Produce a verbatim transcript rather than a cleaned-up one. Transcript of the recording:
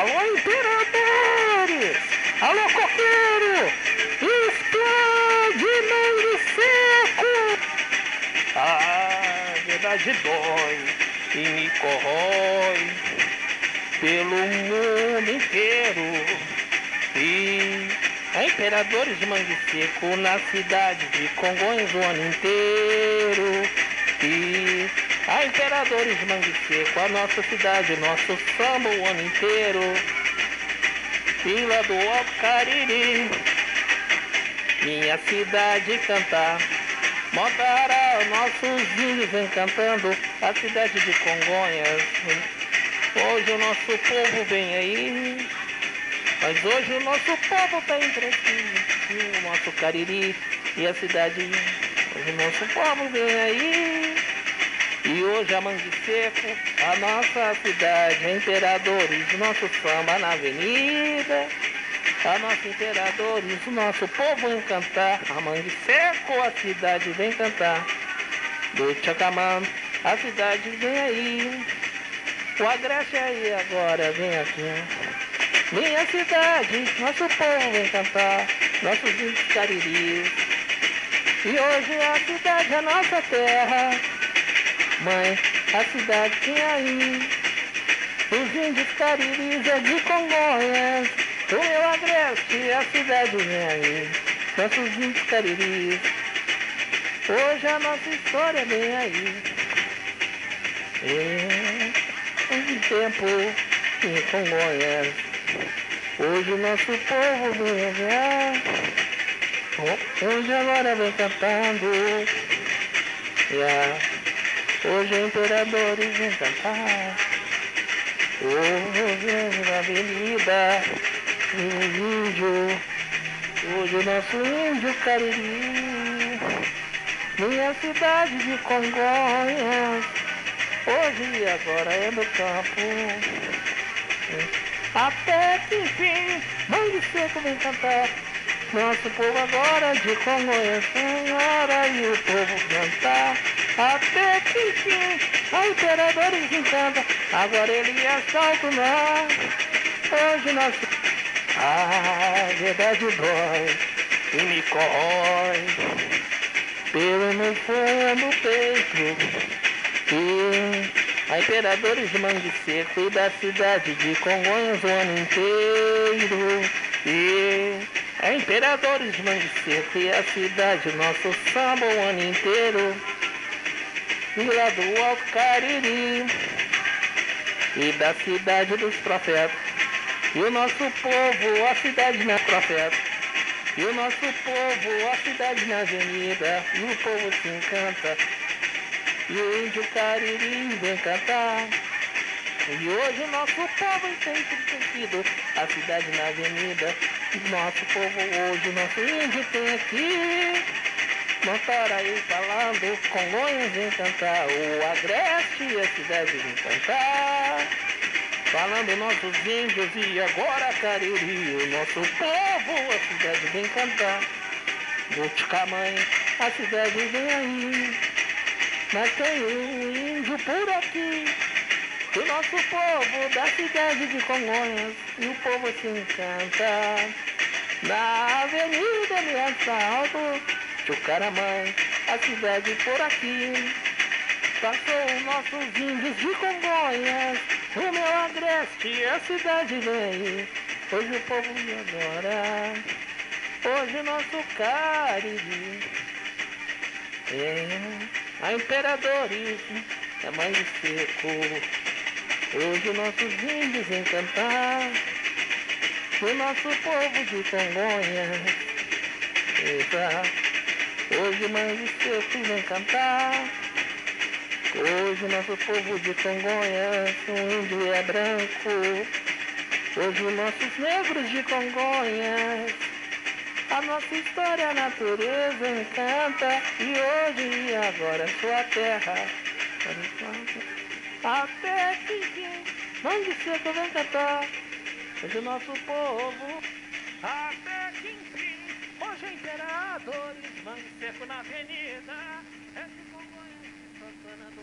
Alô, imperadores! Alô, coqueiro! Explode mangue seco! A verdade dói e me corrói pelo mundo inteiro. E a imperadores de mangue seco na cidade de Congonhas o ano inteiro. E a imperadores de mangue seco, a nossa cidade, o nosso samba o ano inteiro. Vila do Alto Cariri, minha cidade cantar. Montará nossos índios encantando a cidade de Congonhas. Hoje o nosso povo vem aí, mas hoje o nosso povo tá entre aqui, o nosso Cariri e a cidade. Hoje o nosso povo vem aí, e hoje a Mangue Seco, a nossa cidade, a Imperadores, o nosso samba na avenida. A nossa Imperadores, o nosso povo vem cantar. A Mangue Seco, a cidade vem cantar. Do Tchacamã, a cidade vem aí. O Agreste aí agora, vem aqui. Minha cidade, nosso povo vem cantar. Nossos índios cariris. E hoje a cidade é nossa terra. Mãe, a cidade vem aí. Os índios cariris é de Congonhas. O meu Agreste, a cidade vem aí, nossos índios cariris. Hoje a nossa história vem aí. É um tempo em Congonhas. Hoje o nosso povo vem ver. Hoje agora vem cantando. Yeah. Hoje a Imperadores vem cantar. Hoje na avenida. O índio, hoje o nosso índio Cariri, minha cidade de Congonhas, hoje e agora é no campo. Até que enfim, Mangue Seco vem cantar, nosso povo agora de Congonhas, senhora, e o povo cantar. Até que enfim, a Imperadores encanta, agora ele é salto no ar, hoje nosso. A verdade dói e me corrói pelo meu fundo do peito. E a Imperadores de Mangue Seco e da cidade de Congonhas o ano inteiro. E a Imperadores de Mangue Seco e a cidade, nosso samba o ano inteiro. Vila do Alto Cariri e da cidade dos profetas. E o nosso povo, a cidade na profeta. E o nosso povo, a cidade na avenida. E o povo se encanta. E o índio Cariri vem cantar. E hoje o nosso povo tem sentido. A cidade na avenida. E nosso povo hoje, o nosso índio tem aqui. Montar aí falando, Congonhas vem cantar. O Agreste e a cidade vem cantar. Falando nossos índios e agora Cariri, o nosso povo, a cidade vem cantar. Do Tchacamãe, a cidade vem aí. Mas tem um índio por aqui. O nosso povo da cidade de Congonhas, e o povo se encanta. Na avenida me assalto, Tchucaramãe, a cidade por aqui. Passou nossos índios de Congonhas. O meu Agreste, a cidade vem, hoje o povo me adora, hoje o nosso Cariri, é a Imperadores, é Mangue Seco, hoje nossos índios vem cantar, o nosso povo de Congonhas, eita, hoje Mangue Seco vem cantar. Hoje o nosso povo de Congonhas, o índio é branco. Hoje os nossos negros de Congonhas, a nossa história, a natureza encanta. E hoje e agora sua terra. Até que enfim, Mangue Seco vem cantar. Hoje o nosso povo. Até que enfim, hoje é Imperadores, Mangue Seco na avenida. É de Congonhas,